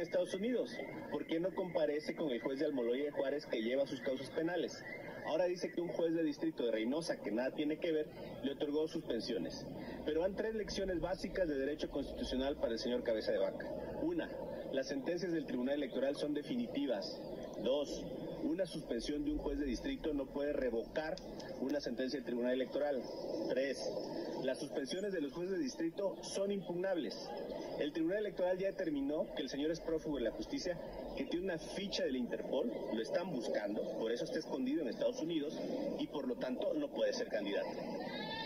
Estados Unidos? ¿Por qué no comparece con el juez de Almoloya de Juárez que lleva sus causas penales? Ahora dice que un juez de distrito de Reynosa, que nada tiene que ver, le otorgó suspensiones. Pero han 3 lecciones básicas de derecho constitucional para el señor Cabeza de Vaca. 1. Las sentencias del Tribunal Electoral son definitivas. 2. Una suspensión de un juez de distrito no puede revocar una sentencia del Tribunal Electoral. 3. Las suspensiones de los jueces de distrito son impugnables. El Tribunal Electoral ya determinó que el señor es prófugo de la justicia, que tiene una ficha del Interpol, lo están buscando, por eso está escondido en Estados Unidos y por lo tanto no puede ser candidato.